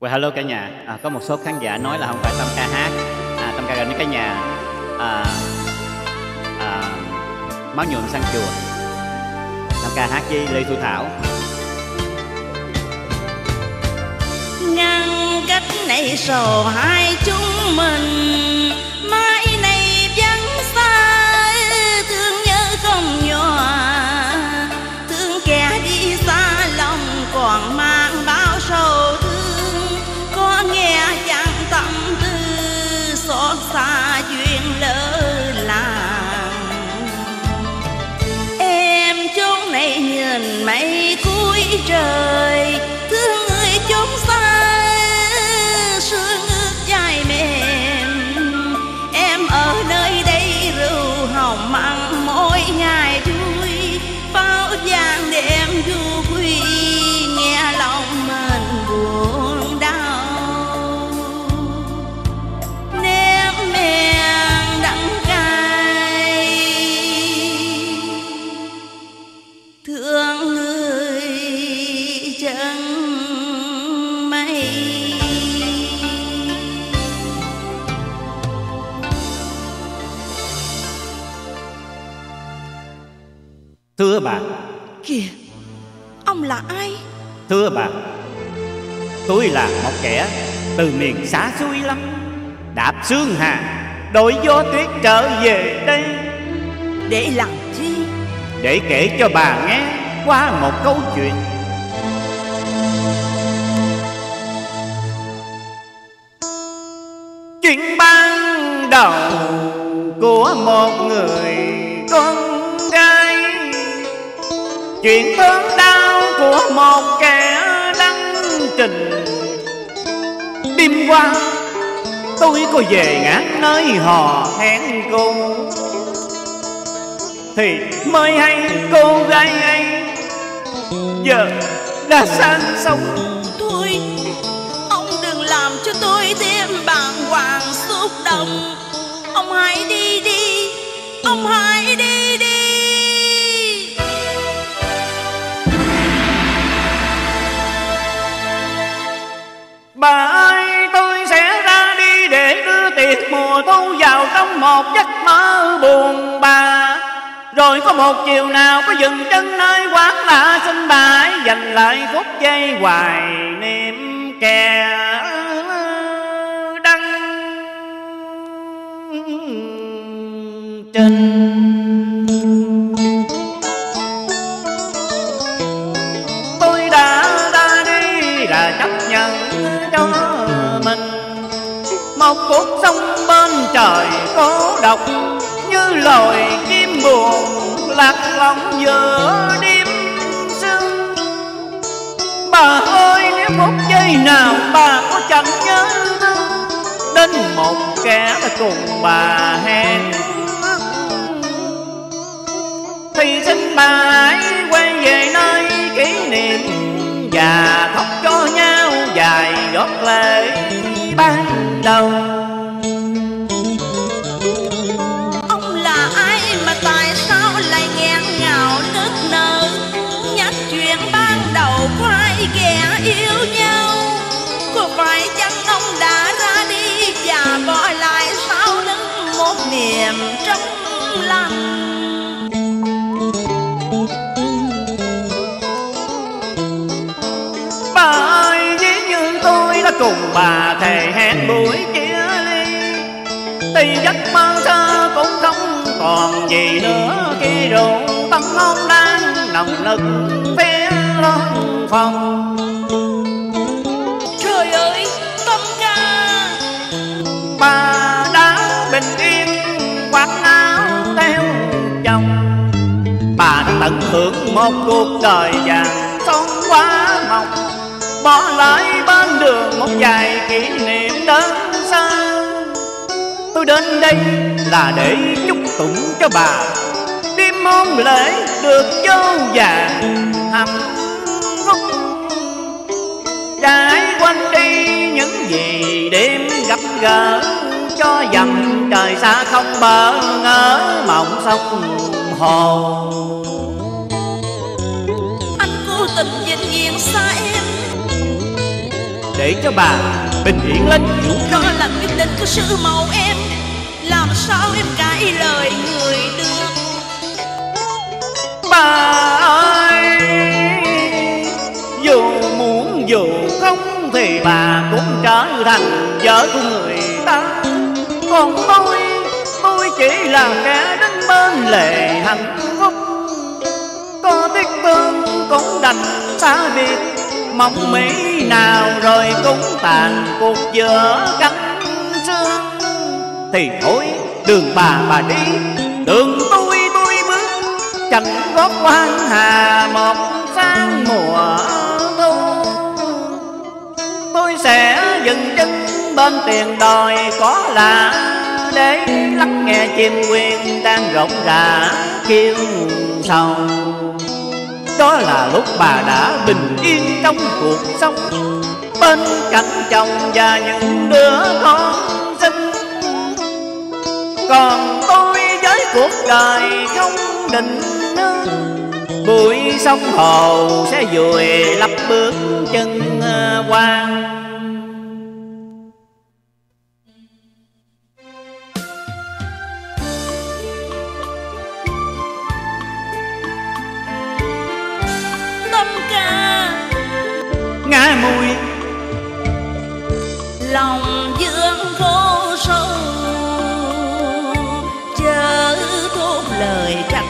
Well, hello cả nhà. Có một số khán giả nói là không phải Tâm ca hát. Tâm ca gần đến cả nhà máu nhuộm sang chùa. Tâm ca hát với Lê Thu Thảo. Ngăn cách này sầu hai chúng mình, mai này vẫn xa, thương nhớ không nhòa. Thương kẻ đi xa lòng còn mang bao sầu thương, có nghe chẳng tâm tư xót xa chuyện lỡ làng. Em chốn này nhìn mây cuối trời, thương người chốn xa sương ướt dài mềm. Em ở nơi đây rượu hồng mặn mỗi ngày vui, bao vàng đêm du quy nghe lòng mình buồn đau. Ném men đắng cay thương người chân mây. Thưa bà. Kìa, ông là ai? Thưa bà, tôi là một kẻ từ miền xa xôi lắm, đạp sương hà đội gió tuyết trở về đây. Để làm chi? Để kể cho bà nghe qua một câu chuyện. Chuyện ban đầu của một người con gái, chuyện thương đau của một kẻ đăng trình. Đêm qua tôi có về ngã nơi hò hẹn cô, thì mới hay cô gái ấy giờ đã sang sống. Thôi, ông đừng làm cho tôi thêm bàng hoàng xúc động. Ông hãy đi đi, ông hãy đi đi. Bà ơi, tôi sẽ ra đi để đưa tiệc mùa thu vào trong một giấc mơ buồn bã. Rồi có một chiều nào có dừng chân nơi quán lạ, xin bà hãy dành lại phút giây hoài niệm kẻ đăng trình. Tôi đã ra đi là chấp nhận cho mình một cuộc sống bên trời cô độc, như loài chim buồn lạc lòng giữa đêm sương. Bà ơi, nếu phút giây nào bà có chẳng nhớ đến một kẻ cùng bà hẹn, thì xin bà hãy quay về nơi kỷ niệm và khóc cho nhau vài giọt lệ ban đầu. Ông là ai mà tại sao lại nghẹn ngào nức nở, nhắc chuyện ban đầu của hai kẻ yêu nhau? Có phải chăng ông đã ra đi và bỏ lại sau lưng một niềm trong lòng? Bà ơi, ví như tôi đã cùng bà thề hẹn buổi chia ly, thì giấc mơ thơ cũng không còn gì nữa. Khi rượu tâm hôn đang nồng nực phía loan phòng. Trời ơi, Tâm ca! Bà đã bình yên quạt áo theo chồng. Bà đã tận hưởng một cuộc đời vàng son quá mong, bỏ lại bên đường một vài kỷ niệm đơn sơ. Tôi đến đây là để chúc tụng cho bà đêm hôn lễ được dâu vàng hạnh phúc, trải quanh đi những gì đêm gặp gỡ, cho dầm trời xa không bờ ngỡ mộng sông hồ. Anh cố tình vĩnh viễn xa em, để cho bà bình yên lên chịu. Đó là quyết định của sư mẫu em, làm sao em cãi lời người được. Bà ơi, dù muốn dù không thì bà cũng trở thành vợ của người ta. Còn tôi chỉ là kẻ đứng bên lề hạnh phúc. Có tiếc thương cũng đành xa biệt, mong mỹ nào rồi cũng tàn cuộc giữa cánh sương. Thì thôi đường bà đi, đường tôi bước, chẳng gót quan hà một sáng mùa thu. Tôi sẽ dừng chân bên tiền đồi có lạ, để lắng nghe chim quyên đang rộn rã kêu sầu. Đó là lúc bà đã bình yên trong cuộc sống, bên cạnh chồng và những đứa con xinh. Còn tôi với cuộc đời không định, bụi sông hồ sẽ vùi lấp bước chân quan. Ngã mùi lòng dương khô sâu, chớ thốt lời trách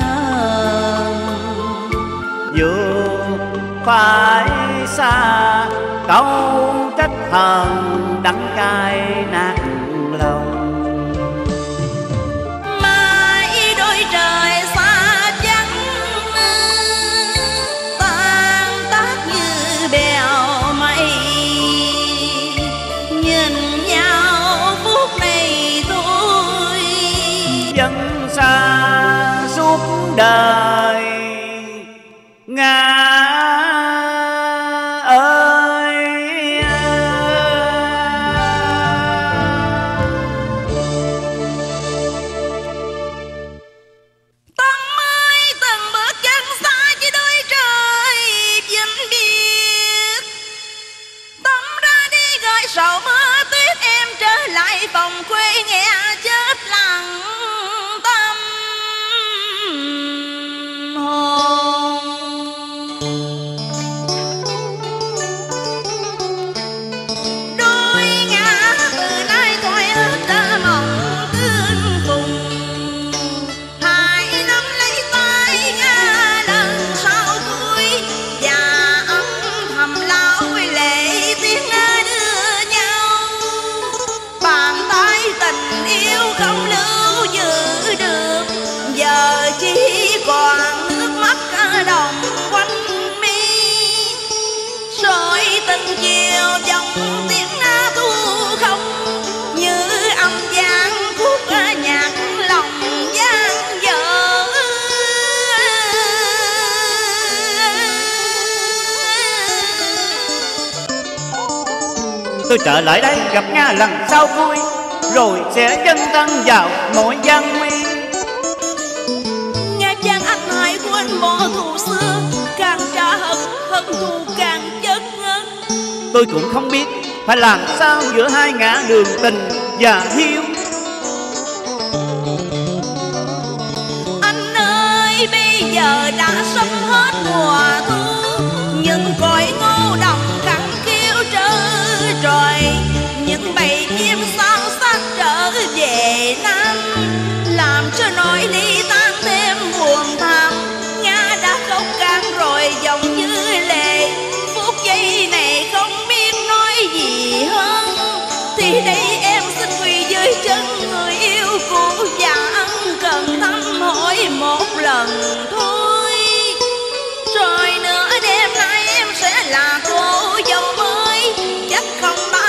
dù phải xa câu trách hờn đắng cay nát lòng. mai đôi trời xa vắng, tan tác như bèo mây. Nhìn nhau phút này thôi, Dân xa suốt đời ngã ơi. Tầng mây từng bước chân xa chỉ đôi trời vĩnh biệt. Tâm ra đi gọi sầu mưa tuyết, em trở lại phòng quê nghe chết lặng tâm hồn. Đôi ngã từ nay tôi hết đã mộng tương cùng, hãy nắm lấy tay ngã lần sau cuối, và âm thầm lau lệ tiếng đưa nhau. Bàn tay tình yêu không lưu giữ được, giờ chỉ còn nước mắt đồng quanh mi. Rồi từng chiều dòng tiếng thu không, như âm vang khúc nhạc lòng gian dở. Tôi trở lại đây gặp Nga lần sau vui, rồi sẽ dấn thân vào mọi gian nguy. Nghe chàng anh hãy quên bỏ thù xưa, càng trả hận hận thù càng chất ngất. Tôi cũng không biết phải làm sao giữa hai ngã đường tình và hiếu. Anh ơi bây giờ đã sắp hết mùa thu, những cội ngô đồng khẳng khiu trơ trọi. Những bầy chim sao sắc trở về Nam, làm cho nỗi ly tan thêm buồn thảm. Nga đã khóc can rồi dòng như lệ, phút giây này không biết nói gì hơn. Thì đây em xin quỳ dưới chân người yêu cũ, và ân cần thăm hỏi một lần thôi. Rồi nữa đêm nay em sẽ là cô dâu mới, chắc không bao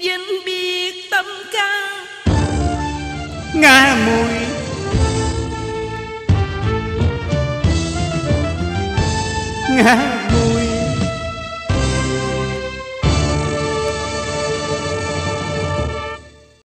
Vinh biết tâm ca. Nga Mùi Nga